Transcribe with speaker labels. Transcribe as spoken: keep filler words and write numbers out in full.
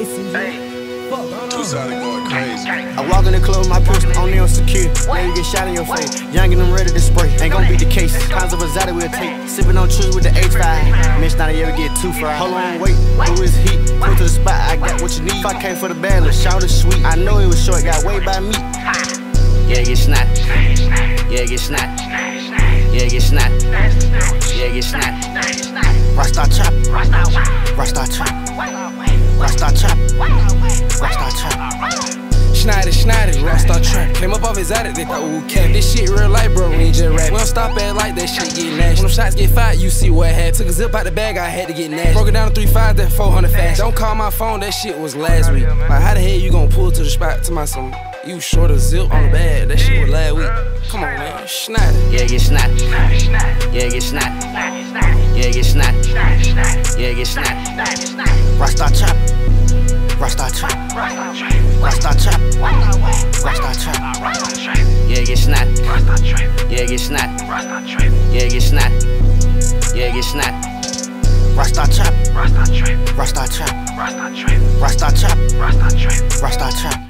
Speaker 1: Two-sided going crazy.
Speaker 2: I walk in the club with my pistol on there on security. Yeah, you get shot in your face. Young and I'm ready to spray. Ain't gon' beat the case. Pounds of Azada we'll take. Sippin' on truth with the H five. Mitch not ever get too fried. Hold on, wait. Who is heat? Pull to the spot. I got what you need. If I came for the bad, look, shout it sweet. I know it was short. Got way by me. Yeah, get snot. Yeah, get snot. Yeah, get snot. Yeah, get snot. Rockstar trap. Rockstar trap. Rockstar trap. Rockstar trap.
Speaker 3: Schneider, Schneider, Rockstar trap. Came up off his attic, they thought, ooh, cap. This shit real life, bro, we ain't just rap. We don't stop at like that shit get nasty. When them shots get fired, you see what happened. Took a zip out the bag, I had to get nasty. Broke it down to three five, that four hundred fast. Don't call my phone, that shit was last week. Like, how the hell you gon' pull to the spot to my son? You short a zip on the bag, that shit was last week. Come on, man, Schneider.
Speaker 2: Yeah, get snot. Yeah, get snot. Yeah, get snot. Yeah, get snot. Rockstar trap. Rockstar trap. Rockstar trap. Rockstar trap. Yeah, get snot. Yeah, get snot. Yeah, get snot. Yeah, get snot. Rockstar trap. Rockstar trap. Rockstar trap. Rockstar trap. Rockstar trap.